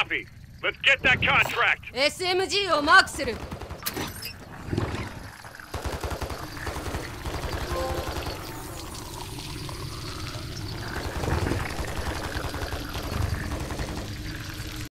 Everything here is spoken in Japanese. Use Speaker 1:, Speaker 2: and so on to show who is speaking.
Speaker 1: Copy. Let's get that contract.
Speaker 2: SMG をマークする。